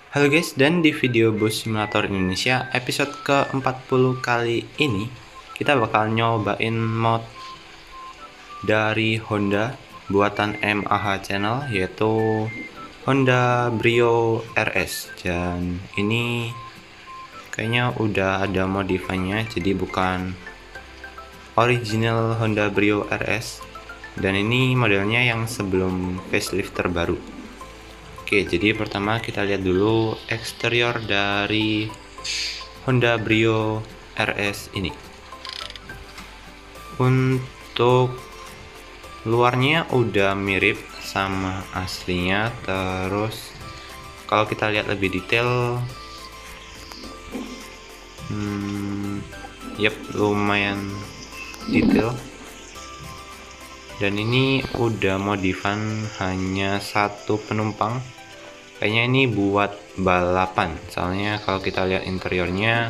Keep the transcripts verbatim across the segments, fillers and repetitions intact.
Halo guys, dan di video Bus Simulator Indonesia episode ke empat puluh kali ini kita bakal nyobain mod dari Honda buatan M A H Channel, yaitu Honda Brio R S. Dan ini kayaknya udah ada modifannya, jadi bukan original Honda Brio R S, dan ini modelnya yang sebelum facelift terbaru. Oke, jadi pertama kita lihat dulu eksterior dari Honda Brio R S ini. Untuk luarnya udah mirip sama aslinya, terus kalau kita lihat lebih detail, hmm, yep, lumayan detail. Dan ini udah modifan hanya satu penumpang. Kayaknya ini buat balapan, soalnya kalau kita lihat interiornya,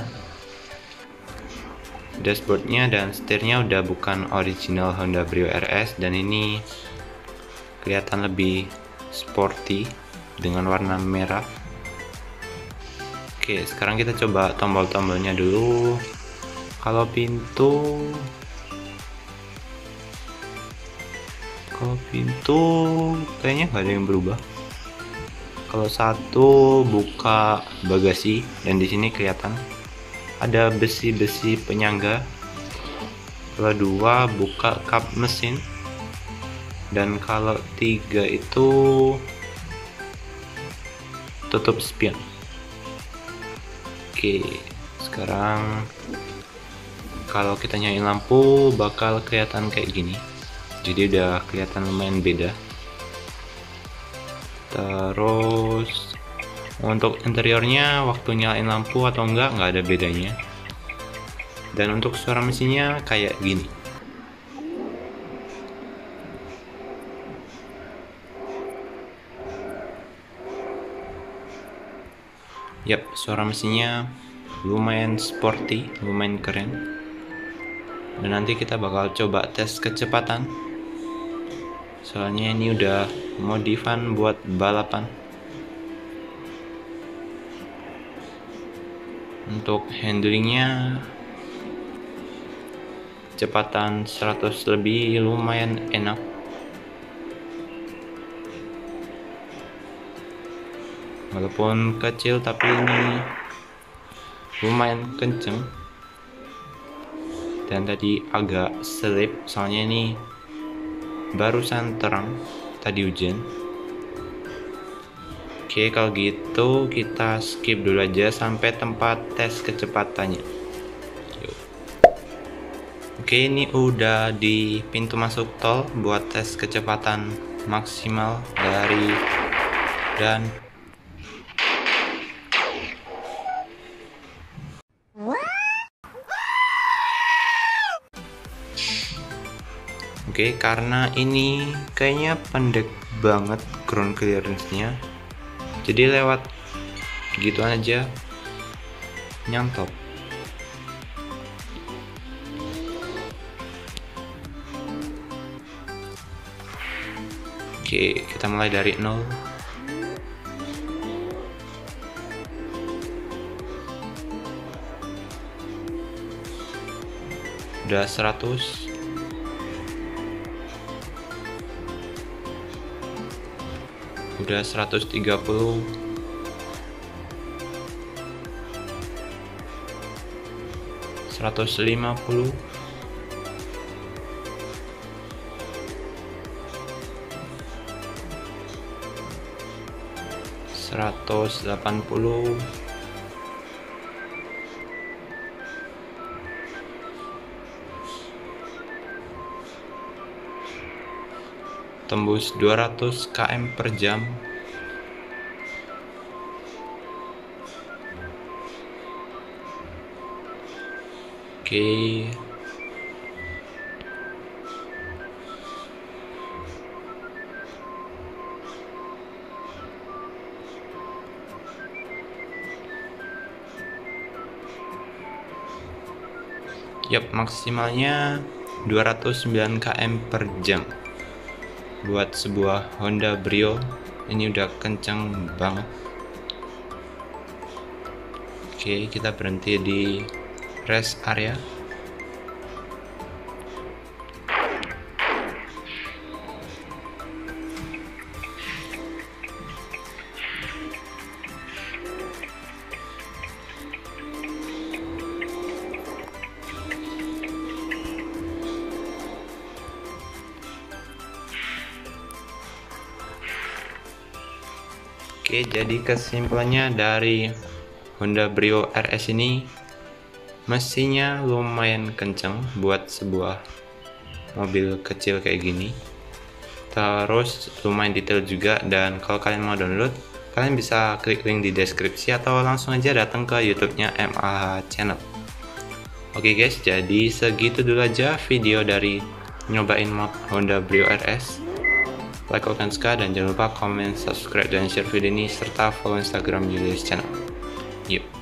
dashboardnya dan setirnya udah bukan original Honda Brio R S, dan ini kelihatan lebih sporty dengan warna merah. Oke, sekarang kita coba tombol-tombolnya dulu. Kalau pintu kalau pintu kayaknya nggak ada yang berubah. Kalau satu buka bagasi, dan di sini kelihatan ada besi-besi penyangga. Kalau dua buka kap mesin, dan kalau tiga itu tutup spion. Oke, sekarang kalau kita nyalain lampu bakal kelihatan kayak gini. Jadi udah kelihatan lumayan beda. Terus untuk interiornya, waktu nyalain lampu atau enggak nggak ada bedanya. Dan untuk suara mesinnya kayak gini. Yap, suara mesinnya lumayan sporty, lumayan keren. Dan nanti kita bakal coba tes kecepatan, soalnya ini udah modifan buat balapan. Untuk handlingnya, kecepatan seratus lebih lumayan enak. Walaupun kecil tapi ini lumayan kenceng. Dan tadi agak selip, soalnya ini barusan terang, tadi hujan. Oke, kalau gitu kita skip dulu aja sampai tempat tes kecepatannya. Yuk. Oke, ini udah di pintu masuk tol buat tes kecepatan maksimal dari dan Oke, karena ini kayaknya pendek banget ground clearance-nya, jadi lewat gitu aja nyantol. Oke, kita mulai dari nol. Udah seratus. Udah seratus tiga puluh. seratus lima puluh. seratus delapan puluh. Tembus dua ratus kilometer per jam. Oke. Yap, maksimalnya dua ratus sembilan kilometer per jam. Buat sebuah Honda Brio ini udah kencang banget. Oke, kita berhenti di rest area. Oke, jadi kesimpulannya dari Honda Brio R S ini, mesinnya lumayan kenceng buat sebuah mobil kecil kayak gini. Terus lumayan detail juga, dan kalau kalian mau download, kalian bisa klik link di deskripsi atau langsung aja datang ke YouTube-nya M A H Channel. Oke guys, jadi segitu dulu aja video dari nyobain mod Honda Brio R S. Like kalau kalian suka, dan jangan lupa komen, subscribe, dan share video ini, serta follow Instagram Julius Channel. Yuk.